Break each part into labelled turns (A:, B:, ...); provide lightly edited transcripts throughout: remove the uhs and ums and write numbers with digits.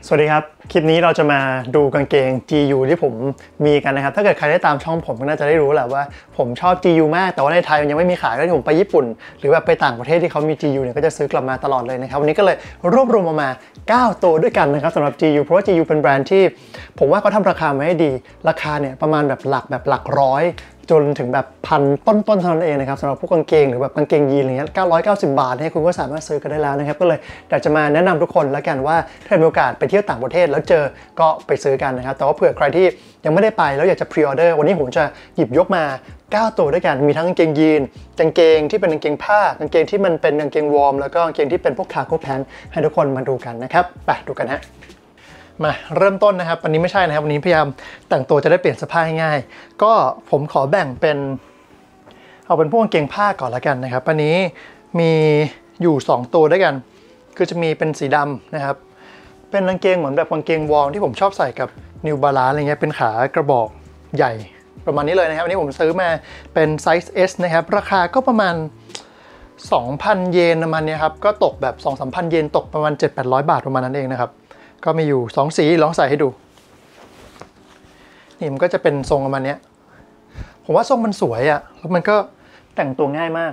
A: สวัสดีครับคลิปนี้เราจะมาดูกางเกง GU ที่ผมมีกันนะครับถ้าเกิดใครได้ตามช่องผมก็น่าจะได้รู้แหละว่าผมชอบ GU มากแต่ว่าในไทยมันยังไม่มีขายก็ที่ผมไปญี่ปุ่นหรือแบบไปต่างประเทศที่เขามี GU เนี่ยก็จะซื้อกลับมาตลอดเลยนะครับวันนี้ก็เลยรวบรวมมา9ตัวด้วยกันนะครับสำหรับ GU เพราะว่า GU เป็นแบรนด์ที่ผมว่าเขาทำราคามาให้ดีราคาเนี่ยประมาณแบบหลักร้อยจนถึงแบบพันต้นเท่านั้นเองนะครับสำหรับพวกกางเกงหรือแบบกางเกงยีนอะไรเงี้ย990 บาทเนี่ยคุณก็สามารถซื้อกันได้แล้วนะครับก็เลยอยากจะมาแนะนำทุกคนแล้วกันว่าถ้ามีโอกาสไปเที่ยวต่างประเทศแล้วเจอก็ไปซื้อกันนะครับแต่ว่าเผื่อใครที่ยังไม่ได้ไปแล้วอยากจะพรีออเดอร์วันนี้ผมจะหยิบยกมา9ตัวด้วยกันมีทั้งกางเกงยีนกางเกงที่เป็นกางเกงผ้ากางเกงที่มันเป็นกางเกงวอร์มแล้วก็กางเกงที่เป็นพวกคาร์โก้แพนท์ให้ทุกคนมาดูกันนะครับไปดูกันฮะมาเริ่มต้นนะครับวันนี้ไม่ใช่นะครับวันนี้พยายามแต่งตัวจะได้เปลี่ยนเสื้อผ้าง่ายๆก็ผมขอแบ่งเป็นเอาเป็นพวกกางเกงผ้าก่อนละกันนะครับอันนี้มีอยู่2ตัวด้วยกันคือจะมีเป็นสีดำนะครับเป็นกางเกงเหมือนแบบกางเกงวอร์มที่ผมชอบใส่กับ New Balance อะไรเงี้ยเป็นขากระบอกใหญ่ประมาณนี้เลยนะครับอันนี้ผมซื้อมาเป็นไซส์ S นะครับราคาก็ประมาณ 2,000 เยนประมาณนี้ครับก็ตกแบบ 2-3,000 เยนตกประมาณ 700-800 บาทประมาณนั้นเองนะครับก็มีอยู่2สีลองใส่ให้ดูนี่มันก็จะเป็นทรงประมาณนี้ผมว่าทรงมันสวยอ่ะแล้วมันก็แต่งตัวง่ายมาก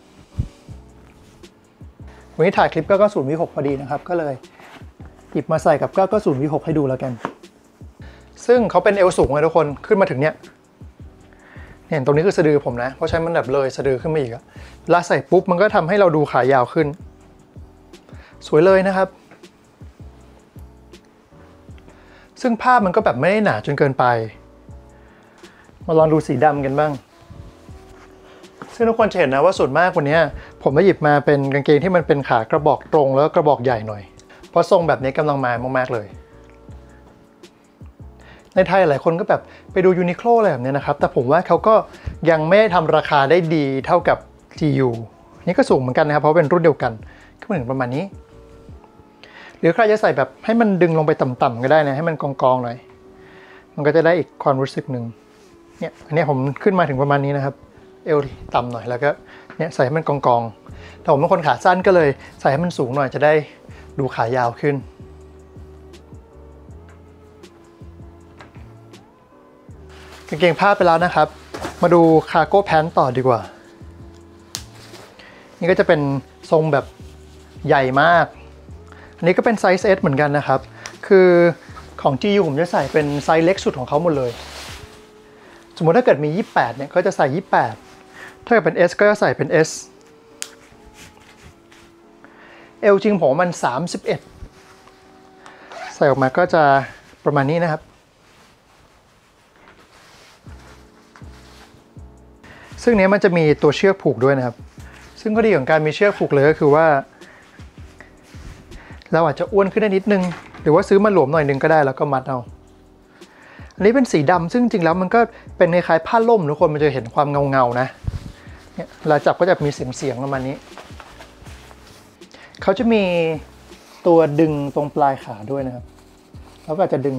A: วันนี้ถ่ายคลิป990 V6 พอดีนะครับก็เลยหยิบมาใส่กับ990 V6 ให้ดูแล้วกันซึ่งเขาเป็นเอวสูงเลยทุกคนขึ้นมาถึงเนี้ยเห็นตรงนี้คือสะดือผมนะเพราะใช้มันแบบเลยสะดือขึ้นมาอีกอะเวลาใส่ปุ๊บมันก็ทำให้เราดูขายาวขึ้นสวยเลยนะครับซึ่งผ้ามันก็แบบไม่ได้หนาจนเกินไปมาลองดูสีดำกันบ้างซึ่งทุกคนจะเห็นนะว่าส่วนมากวันนี้ผมได้หยิบมาเป็นกางเกงที่มันเป็นขากระบอกตรงแล้วก็กระบอกใหญ่หน่อยเพราะทรงแบบนี้กำลังมามากๆเลยในไทยหลายคนก็แบบไปดูยูนิโคลอะไรแบบนี้นะครับแต่ผมว่าเขาก็ยังไม่ได้ทำราคาได้ดีเท่ากับ GU นี่ก็สูงเหมือนกันนะครับเพราะเป็นรุ่นเดียวกันก็เหมือนประมาณนี้หรือใครจะใส่แบบให้มันดึงลงไปต่ำๆก็ได้นะให้มันกองๆหน่อยมันก็จะได้อีกความรู้สึกหนึ่งเนี่ยอันนี้ผมขึ้นมาถึงประมาณนี้นะครับเอวต่ำหน่อยแล้วก็เนี่ยใส่ให้มันกองๆแต่ผมเป็นคนขาสั้นก็เลยใส่ให้มันสูงหน่อยจะได้ดูขายาวขึ้นกางเกงผ้าไปแล้วนะครับมาดูคาร์โก้แพนต์ต่อดีกว่านี่ก็จะเป็นทรงแบบใหญ่มากอันนี้ก็เป็นไซส์ S เหมือนกันนะครับคือของ GU ผมจะใส่เป็นไซส์เล็กสุดของเขาหมดเลยสมมติถ้าเกิดมี28เนี่ยก็จะใส่28ถ้าเกิดเป็น S ก็จะใส่เป็น S เอวจริงผมมัน31ใส่ออกมาก็จะประมาณนี้นะครับซึ่งเนี้ยมันจะมีตัวเชือกผูกด้วยนะครับซึ่งข้อดีของการมีเชือกผูกเลยก็คือว่าเราอาจจะอ้วนขึ้นได้นิดนึงหรือว่าซื้อมาหลวมหน่อยนึงก็ได้แล้วก็มัดเอาอันนี้เป็นสีดำซึ่งจริงแล้วมันก็เป็นคล้ายๆผ้าล่มทุกคนมันจะเห็นความเงาๆนะเนี่ยเวลาจับก็จะมีเสียงประมาณนี้เขาจะมีตัวดึงตรงปลายขาด้วยนะครับแล้วก็จะดึง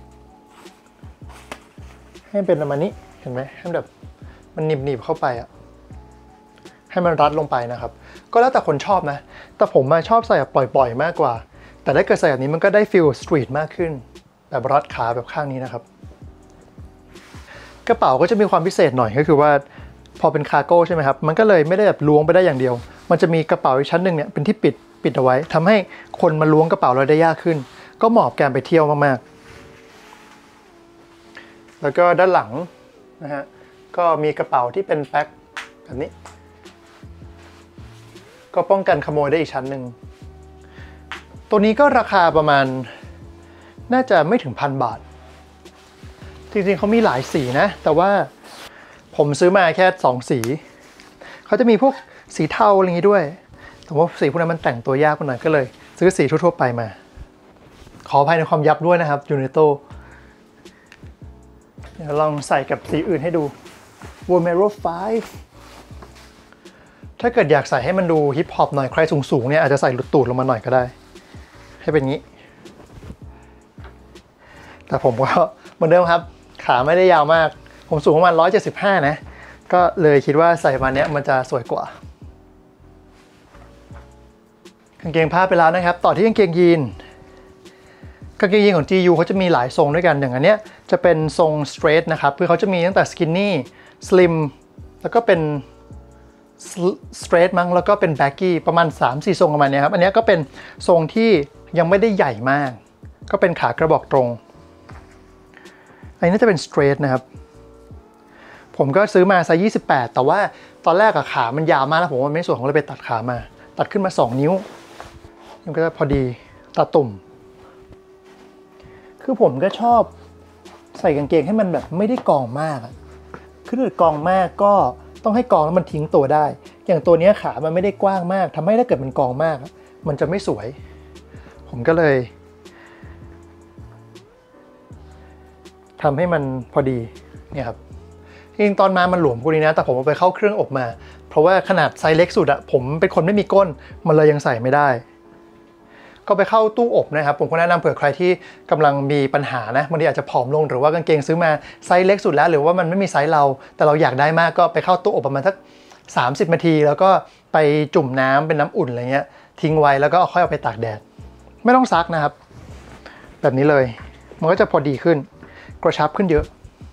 A: ให้เป็นประมาณนี้เห็นไหมให้แบบมันหนีบเข้าไปอ่ะให้มันรัดลงไปนะครับก็แล้วแต่คนชอบนะแต่ผมชอบใส่แบบปล่อยๆมากกว่าแต่ถ้าเกิดใส่แบบนี้มันก็ได้ฟีลสตรีทมากขึ้นแบบรัดขาแบบข้างนี้นะครับกระเป๋าก็จะมีความพิเศษหน่อยก็คือว่าพอเป็นคาร์โก้ใช่ไหมครับมันก็เลยไม่ได้แบบล้วงไปได้อย่างเดียวมันจะมีกระเป๋าอีกชั้นหนึ่งเนี่ยเป็นที่ปิดเอาไว้ทำให้คนมาล้วงกระเป๋าเราได้ยากขึ้นก็เหมาะกับการไปเที่ยวมากๆแล้วก็ด้านหลังนะฮะก็มีกระเป๋าที่เป็นแพ็คแบบนี้ก็ป้องกันขโมยได้อีกชั้นหนึ่งตัวนี้ก็ราคาประมาณน่าจะไม่ถึง1,000 บาทจริงๆเขามีหลายสีนะแต่ว่าผมซื้อมาแค่2สีเขาจะมีพวกสีเทาอะไรอย่างนี้ด้วยแต่ว่าสีพวกนั้นมันแต่งตัวยากหน่อยก็เลยซื้อสีทั่วๆไปมาขออภัยในความยับด้วยนะครับยูนิโตเดี๋ยวลองใส่กับสีอื่นให้ดู Vomero 5ถ้าเกิดอยากใส่ให้มันดูฮิปฮอปหน่อยใครสูงๆเนี่ยอาจจะใส่หลุดตูดลงมาหน่อยก็ได้ให้เป็นงี้แต่ผมก็เหมือนเดิมครับขาไม่ได้ยาวมากผมสูงประมาณ175นะก็เลยคิดว่าใส่มาเนี้ยมันจะสวยกว่ากางเกงผ้าไปแล้วนะครับต่อที่กางเกงยีนกางเกงยีนของ GU เขาจะมีหลายทรงด้วยกันอย่างอันเนี้ยจะเป็นทรง straight นะครับคือเขาจะมีตั้งแต่ skinny slim แล้วก็เป็น straight มั้งแล้วก็เป็น baggy ประมาณ 3-4 ทรงประมาณนี้ครับอันนี้ก็เป็นทรงที่ยังไม่ได้ใหญ่มากก็เป็นขากระบอกตรงอันนี้น่าจะเป็น straight นะครับผมก็ซื้อมาไซส์28แต่ว่าตอนแรกอะขามันยาวมากแล้วผมว่าไม่สวยผมเลยไปตัดขามาตัดขึ้นมา2 นิ้วมันก็จะพอดีตัดตุ่มคือผมก็ชอบใส่กางเกงให้มันแบบไม่ได้กองมากคือถ้ากองมากก็ต้องให้กองแล้วมันทิ้งตัวได้อย่างตัวนี้ขามันไม่ได้กว้างมากทำให้ถ้าเกิดมันกองมากมันจะไม่สวยผมก็เลยทำให้มันพอดีเนี่ยครับจริงๆตอนมามันหลวมกว่านี้นะแต่ผมเอาไปเข้าเครื่องอบมาเพราะว่าขนาดไซส์เล็กสุดผมเป็นคนไม่มีก้นมันเลยยังใส่ไม่ได้ก็ไปเข้าตู้อบนะครับผมก็แนะนำเผื่อใครที่กำลังมีปัญหานะบางทีอาจจะผอมลงหรือว่ากางเกงซื้อมาไซส์เล็กสุดแล้วหรือว่ามันไม่มีไซส์เราแต่เราอยากได้มากก็ไปเข้าตู้อบประมาณสัก30 นาทีแล้วก็ไปจุ่มน้ำเป็นน้ำอุ่นอะไรเงี้ยทิ้งไว้แล้วก็ค่อยเอาไปตากแดดไม่ต้องซักนะครับแบบนี้เลยมันก็จะพอดีขึ้นกระชับขึ้นเยอะ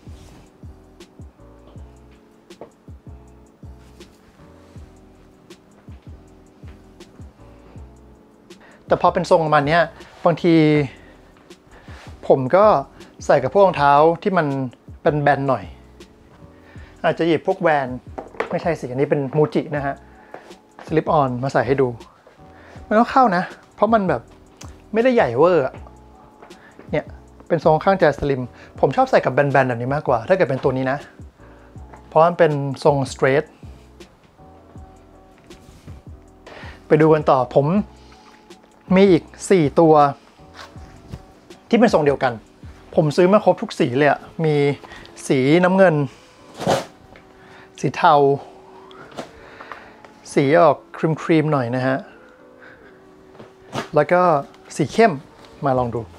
A: แต่พอเป็นทรงประมาณนี้บางทีผมก็ใส่กับพวกรองเท้าที่มันเป็นแบนหน่อยอาจจะหยิบพวกแวนไม่ใช่สิอันนี้เป็นมูจินะฮะสลิปออนมาใส่ให้ดูมันก็เข้านะเพราะมันแบบไม่ได้ใหญ่เวอร์เนี่ยเป็นทรงข้างจะสลิมผมชอบใส่กับแบนๆแบบนี้มากกว่าถ้าเกิดเป็นตัวนี้นะเพราะมันเป็นทรงสเตรทไปดูกันต่อผมมีอีก4 ตัวที่เป็นทรงเดียวกันผมซื้อมาครบทุกสีเลยอะมีสีน้ำเงินสีเทาสีออกครีมหน่อยนะฮะแล้วก็สีเข้มมาลองดู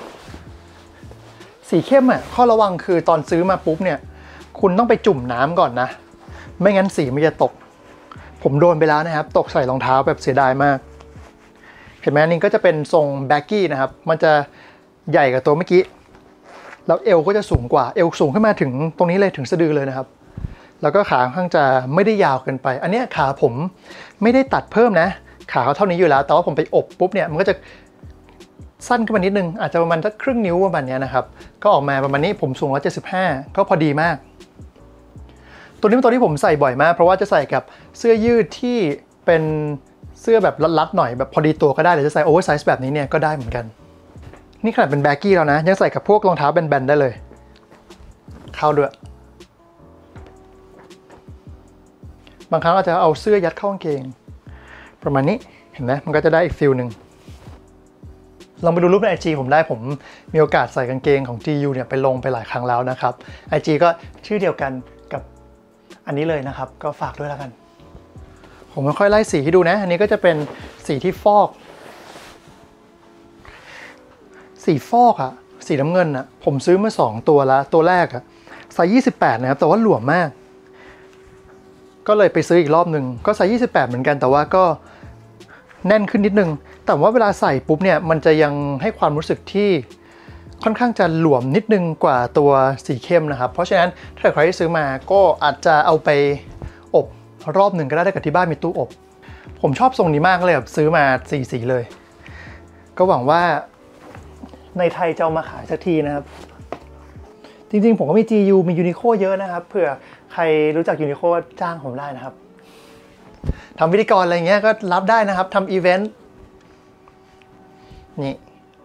A: สีเข้มข้อระวังคือตอนซื้อมาปุ๊บเนี่ยคุณต้องไปจุ่มน้ำก่อนนะไม่งั้นสีมันจะตกผมโดนไปแล้วนะครับตกใส่รองเท้าแบบเสียดายมากเห็นไหมนี่ก็จะเป็นทรงแบ็กกี้นะครับมันจะใหญ่กว่าตัวเมื่อกี้แล้วเอวก็จะสูงกว่าเอวสูงขึ้นมาถึงตรงนี้เลยถึงสะดือเลยนะครับแล้วก็ขาข้างจะไม่ได้ยาวเกินไปอันนี้ขาผมไม่ได้ตัดเพิ่มนะขาเขาเท่านี้อยู่แล้วแต่ว่าผมไปอบปุ๊บเนี่ยมันก็จะสั้นขึ้นมานิดนึงอาจจะประมาณสักครึ่งนิ้วประมาณนี้นะครับก็ออกมาประมาณนี้ผมสูง175ก็พอดีมากตัวนี้เป็นตัวที่ผมใส่บ่อยมากเพราะว่าจะใส่กับเสื้อยืดที่เป็นเสื้อแบบรัดๆหน่อยแบบพอดีตัวก็ได้หรือจะใส่โอเวอร์ไซส์แบบนี้เนี่ยก็ได้เหมือนกันนี่ขนาดเป็นแบ็กกี้แล้วนะยังใส่กับพวกรองเท้าแบนๆได้เลยเข้าด้วยบางครั้งอาจจะเอาเสื้อยัดเข้ากางเกงประมาณนี้เห็นไหมมันก็จะได้อีกฟิลหนึ่งลองไปดูรูปใน IG ผมได้ผมมีโอกาสใส่กางเกงของ GU เนี่ยไปลงไปหลายครั้งแล้วนะครับ IG ก็ชื่อเดียวกันกับอันนี้เลยนะครับก็ฝากด้วยแล้วกันผมค่อยๆไล่สีให้ดูนะอันนี้ก็จะเป็นสีที่ฟอกสีฟอกสีน้ำเงินผมซื้อมา2 ตัวแล้วตัวแรกไซส์28นะครับแต่ว่าหลวมมากก็เลยไปซื้ออีกรอบหนึ่งก็ไซส์28เหมือนกันแต่ว่าก็แน่นขึ้นนิดนึงแต่ว่าเวลาใส่ปุ๊บเนี่ยมันจะยังให้ความรู้สึกที่ค่อนข้างจะหลวมนิดนึงกว่าตัวสีเข้มนะครับเพราะฉะนั้นถ้าใครที่ซื้อมาก็อาจจะเอาไปอบรอบหนึ่งก็ได้ถ้าเกิดที่บ้านมีตู้อบผมชอบทรงนี้มากเลยแบบซื้อมา4 สีเลยก็หวังว่าในไทยจะเอามาขายสักทีนะครับจริงๆผมก็มี GU มี Uniqlo เยอะนะครับเผื่อใครรู้จัก Uniqlo จ้างผมได้นะครับทำพิธีกรอะไรเงี้ยก็รับได้นะครับทำอีเวนต์นี่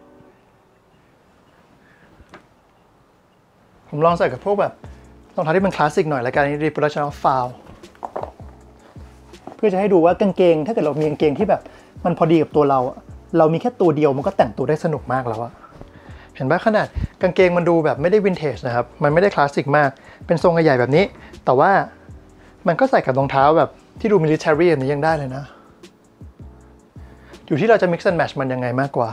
A: ผมลองใส่กับพวกแบบรองเท้าที่เป็นคลาสสิกหน่อยแล้วกันนี่ Reproduction of Foul เพื่อจะให้ดูว่ากางเกงถ้าเกิดเรามีกางเกงที่แบบมันพอดีกับตัวเราเรามีแค่ตัวเดียวมันก็แต่งตัวได้สนุกมากแล้วเห็นป่ะขนาดกางเกงมันดูแบบไม่ได้วินเทจนะครับมันไม่ได้คลาสสิกมากเป็นทรงใหญ่แบบนี้แต่ว่ามันก็ใส่กับรองเท้าแบบที่ดูมิลิเทอรี่แบบนี้ยังได้เลยนะอยู่ที่เราจะ mix and match มันยังไงมากกว่า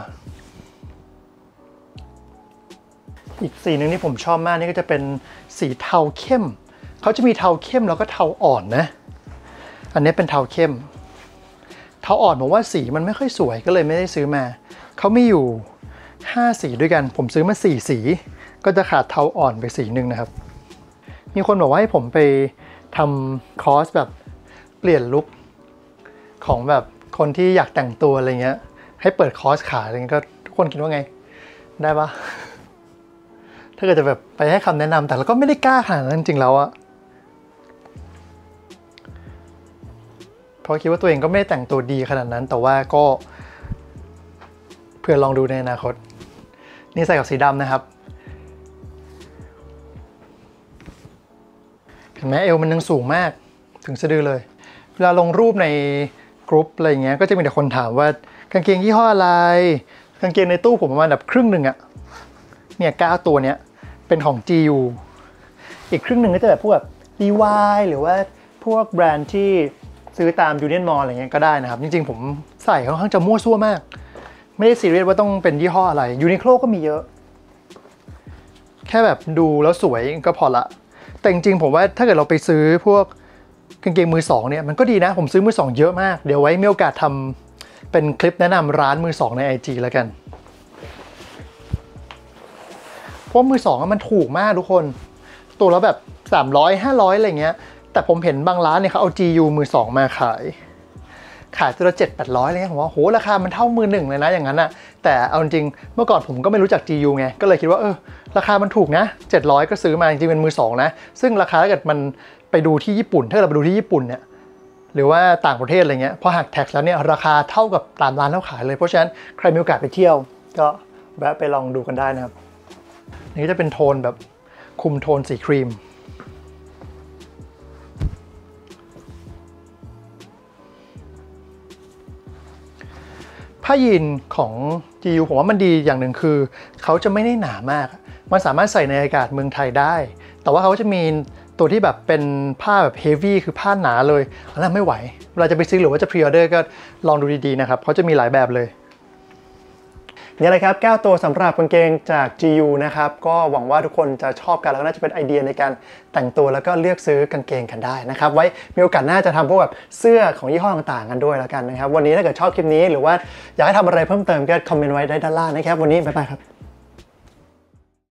A: อีกสีหนึ่งที่ผมชอบมากนี่ก็จะเป็นสีเทาเข้มเขาจะมีเทาเข้มแล้วก็เทาอ่อนนะอันนี้เป็นเทาเข้มเทาอ่อนผมว่าสีมันไม่ค่อยสวยก็เลยไม่ได้ซื้อมาเขามีอยู่ 5 สีด้วยกันผมซื้อมา4 สีก็จะขาดเทาอ่อนไปสีหนึ่งนะครับมีคนบอกว่าให้ผมไปทำคอร์สแบบเปลี่ยนลุคของแบบคนที่อยากแต่งตัวอะไรเงี้ยให้เปิดคอร์สขายอะไรเงี้ยก็ทุกคนคิดว่าไงได้ปะถ้าเกิดจะแบบไปให้คำแนะนำแต่เราก็ไม่ได้กล้าขนาดนั้นจริงๆแล้วอะเพราะคิดว่าตัวเองก็ไม่ได้แต่งตัวดีขนาดนั้นแต่ว่าก็เพื่อลองดูในอนาคตนี่ใส่กับสีดำนะครับเห็นไหมเอวมันยังสูงมากถึงสะดือเลยเวลาลงรูปในกรุ๊ปอะไรเงี้ยก็จะมีแต่คนถามว่ากางเกงยี่ห้ออะไรกางเกงในตู้ผมประมาณแบบครึ่งหนึ่งอะเนี่ย9 ตัวเนี้ยเป็นของ GU อีกครึ่งหนึ่งก็จะแบบพวกแบบ Levi หรือว่าพวกแบรนด์ที่ซื้อตาม Union Mall อะไรเงี้ยก็ได้นะครับจริงๆผมใส่ค่อนข้างจะมั่วซั่วมากไม่ได้ซีเรียสว่าต้องเป็นยี่ห้ออะไร Uniqlo ก็มีเยอะแค่แบบดูแล้วสวยก็พอละแต่จริงๆผมว่าถ้าเกิดเราไปซื้อพวกกางเกงมือสองเนี่ยมันก็ดีนะผมซื้อมือสองเยอะมากเดี๋ยวไว้มีโอกาสทำเป็นคลิปแนะนำร้านมือสองใน IG แล้วกันเพราะมือสองมันถูกมากทุกคนตัวละแบบ300 500อะไรเงี้ยแต่ผมเห็นบางร้านเนี่ยเขาเอา GU มือสองมาขายตัวละ700-800อะไรเงี้ยผมว่าโหราคามันเท่ามือหนึ่งเลยนะอย่างนั้นอะแต่เอาจริงเมื่อก่อนผมก็ไม่รู้จัก GU ไงก็เลยคิดว่าราคามันถูกนะ700ก็ซื้อมาจริงๆเป็นมือสองนะซึ่งราคาถ้าเกิดมันไปดูที่ญี่ปุ่นถ้าเราไปดูที่ญี่ปุ่นเนี่ยหรือว่าต่างประเทศอะไรเงี้ยพอหักแท็กแล้วเนี่ยราคาเท่ากับตามร้านเขาขายเลยเพราะฉะนั้นใครมีโอกาสไปเที่ยวก็แวะไปลองดูกันได้นะครับนี่จะเป็นโทนแบบคุมโทนสีครีมผ้ายีนของ GU ผมว่ามันดีอย่างหนึ่งคือเขาจะไม่ได้หนามากมันสามารถใส่ในอากาศเมืองไทยได้แต่ว่าเขาจะมีตัวที่แบบเป็นผ้าแบบเฮฟวี่คือผ้าหนาเลยอันนั้นไม่ไหวเวลาจะไปซื้อหรือว่าจะพรีออเดอร์ก็ลองดูดีๆนะครับเขาจะมีหลายแบบเลยนี่แหละครับ9 ตัวสำหรับกางเกงจาก GU นะครับก็หวังว่าทุกคนจะชอบกันแล้วก็น่าจะเป็นไอเดียในการแต่งตัวแล้วก็เลือกซื้อกางเกงกันได้นะครับไว้มีโอกาสหน้าจะทำพวกแบบเสื้อของยี่ห้อต่างๆกันด้วยแล้วกันนะครับวันนี้ถ้าเกิดชอบคลิปนี้หรือว่าอยากให้ทำอะไรเพิ่มเติมก็คอมเมนต์ไว้ได้ด้านล่างนะครับวันนี้บ๊ายบายครับ